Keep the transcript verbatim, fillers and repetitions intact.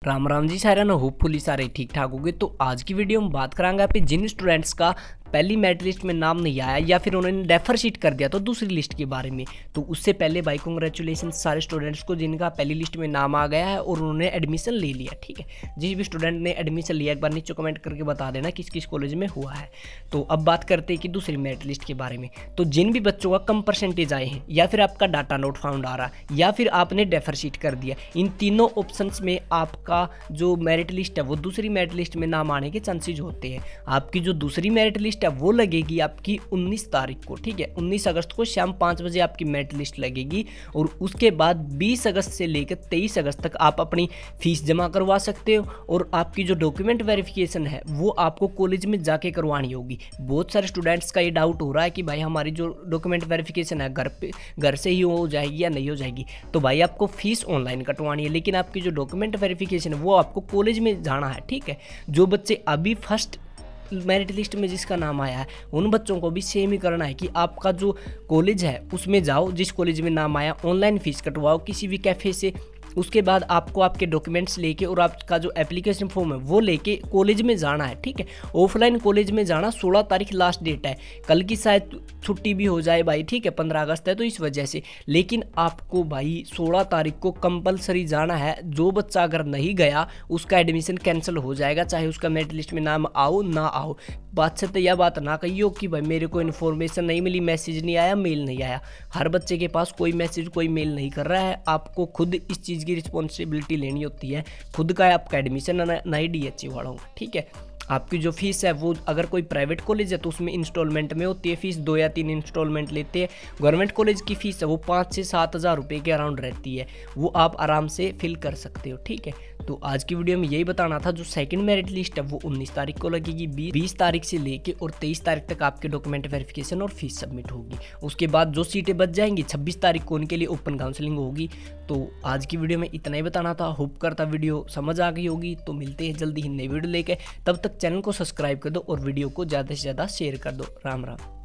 राम राम जी सारे ना होपफुली सारे ठीक ठाक होंगे। तो आज की वीडियो में बात करांगे आप जिन स्टूडेंट्स का पहली मेरिट लिस्ट में नाम नहीं आया या फिर उन्होंने डेफर शीट कर दिया तो दूसरी लिस्ट के बारे में। तो उससे पहले भाई कॉन्ग्रेचुलेसन सारे स्टूडेंट्स को जिनका पहली लिस्ट में नाम आ गया है और उन्होंने एडमिशन ले लिया। ठीक है, जिस भी स्टूडेंट ने एडमिशन लिया एक बार नीचे कमेंट करके बता देना किस किस कॉलेज में हुआ है। तो अब बात करते हैं कि दूसरी मेरिट लिस्ट के बारे में। तो जिन भी बच्चों का कम परसेंटेज आए हैं या फिर आपका डाटा नोट फाउंड आ रहा या फिर आपने डेफर शीट कर दिया, इन तीनों ऑप्शंस में आपका जो मेरिट लिस्ट है वो दूसरी मेरिट लिस्ट में नाम आने के चांसेज होते हैं। आपकी जो दूसरी मेरिट लिस्ट है वो लगेगी आपकी उन्नीस तारीख को। ठीक है, उन्नीस अगस्त को शाम पाँच बजे आपकी मेरिट लिस्ट लगेगी और उसके बाद बीस अगस्त से लेकर तेईस अगस्त तक आप अपनी फीस जमा करवा सकते हो और आपकी जो डॉक्यूमेंट वेरिफिकेशन है वो आपको कॉलेज में जाके करवानी होगी। बहुत सारे स्टूडेंट्स का ये डाउट हो रहा है कि भाई हमारी जो डॉक्यूमेंट वेरिफिकेशन है घर पे घर से ही हो जाएगी या नहीं हो जाएगी। तो भाई आपको फीस ऑनलाइन कटवानी है, लेकिन आपकी जो डॉक्यूमेंट वेरिफिकेशन है वो आपको कॉलेज में जाना है। ठीक है, जो बच्चे अभी फर्स्ट मेरिट लिस्ट में जिसका नाम आया है उन बच्चों को भी सेम ही करना है कि आपका जो कॉलेज है उसमें जाओ, जिस कॉलेज में नाम आया ऑनलाइन फीस कटवाओ किसी भी कैफ़े से। उसके बाद आपको आपके डॉक्यूमेंट्स लेके और आपका जो एप्लीकेशन फॉर्म है वो लेके कॉलेज में जाना है। ठीक है, ऑफलाइन कॉलेज में जाना सोलह तारीख लास्ट डेट है। कल की शायद छुट्टी भी हो जाए भाई, ठीक है, पंद्रह अगस्त है तो इस वजह से, लेकिन आपको भाई सोलह तारीख को कंपलसरी जाना है। जो बच्चा अगर नहीं गया उसका एडमिशन कैंसिल हो जाएगा, चाहे उसका मेरिट लिस्ट में नाम आओ ना आओ। बात से तो यह बात ना कहियो कि भाई मेरे को इन्फॉर्मेशन नहीं मिली, मैसेज नहीं आया, मेल नहीं आया। हर बच्चे के पास कोई मैसेज कोई मेल नहीं कर रहा है। आपको खुद इस चीज़ की रिस्पॉन्सिबिलिटी लेनी होती है, खुद का आपका एडमिशन नहीं डी एच वालों का। ठीक है, आपकी जो फीस है वो अगर कोई प्राइवेट कॉलेज है तो उसमें इंस्टॉलमेंट में होती है फीस, दो या तीन इंस्टॉलमेंट लेते हैं। गवर्नमेंट कॉलेज की फीस है वो पाँच से सात हज़ार रुपये के अराउंड रहती है, वो आप आराम से फिल कर सकते हो। ठीक है, तो आज की वीडियो में यही बताना था। जो सेकंड मेरिट लिस्ट है वो उन्नीस तारीख को लगेगी, बीस तारीख से लेके और तेईस तारीख तक आपके डॉक्यूमेंट वेरिफिकेशन और फीस सबमिट होगी। उसके बाद जो सीटें बच जाएंगी छब्बीस तारीख को उनके लिए ओपन काउंसलिंग होगी। तो आज की वीडियो में इतना ही बताना था। होप करता वीडियो समझ आ गई होगी। तो मिलते हैं जल्दी ही नई वीडियो लेके, तब तक चैनल को सब्सक्राइब कर दो और वीडियो को ज़्यादा से ज़्यादा शेयर कर दो। राम राम।